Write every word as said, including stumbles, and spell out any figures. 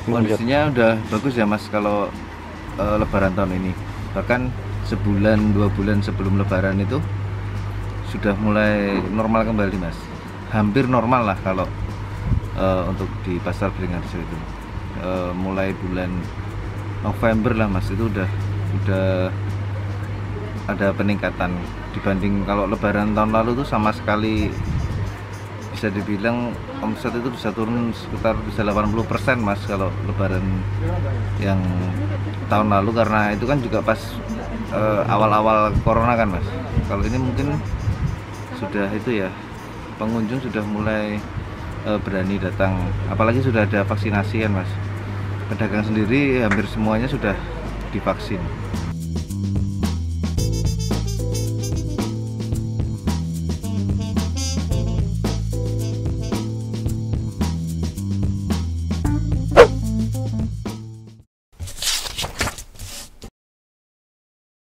Kondisinya udah bagus ya Mas kalau uh, Lebaran tahun ini. Bahkan sebulan dua bulan sebelum Lebaran itu sudah mulai normal kembali Mas. Hampir normal lah kalau uh, untuk di pasar Beringharjo itu. Uh, mulai bulan November lah Mas itu udah udah ada peningkatan dibanding kalau Lebaran tahun lalu tuh sama sekali bisa dibilang omset itu bisa turun sekitar bisa delapan puluh persen Mas kalau Lebaran yang tahun lalu, karena itu kan juga pas awal-awal uh, corona kan Mas. Kalau ini mungkin sudah itu ya, pengunjung sudah mulai uh, berani datang, apalagi sudah ada vaksinasi kan Mas. Pedagang sendiri hampir semuanya sudah divaksin.